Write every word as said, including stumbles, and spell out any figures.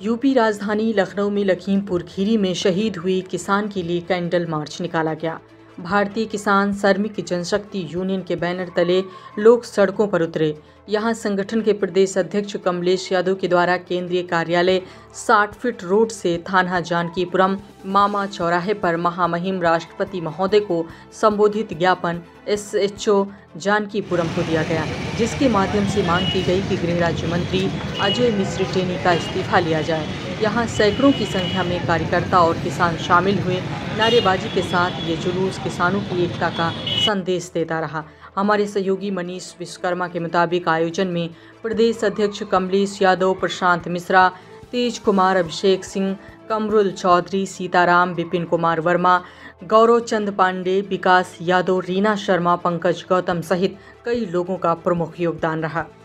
UP राजधानी लखनऊ में लखीमपुर खीरी में शहीद हुई किसान के लिए कैंडल मार्च निकाला गया। भारतीय किसान श्रमिक जनशक्ति यूनियन के बैनर तले लोग सड़कों पर उतरे। यहां संगठन के प्रदेश अध्यक्ष कमलेश यादव के द्वारा केंद्रीय कार्यालय साठ फीट रोड से थाना जानकीपुरम मामा चौराहे पर महामहिम राष्ट्रपति महोदय को संबोधित ज्ञापन एस एच ओ जानकीपुरम को दिया गया, जिसके माध्यम से मांग की गई कि गृह राज्य मंत्री अजय मिश्र टेनी का इस्तीफा लिया जाए। यहां सैकड़ों की संख्या में कार्यकर्ता और किसान शामिल हुए। नारेबाजी के साथ ये जुलूस किसानों की एकता का संदेश देता रहा। हमारे सहयोगी मनीष विश्वकर्मा के मुताबिक आयोजन में प्रदेश अध्यक्ष कमलेश यादव, प्रशांत मिश्रा, तेज कुमार, अभिषेक सिंह, कमरुल चौधरी, सीताराम, विपिन कुमार वर्मा, गौरव चंद पांडे, विकास यादव, रीना शर्मा, पंकज गौतम सहित कई लोगों का प्रमुख योगदान रहा।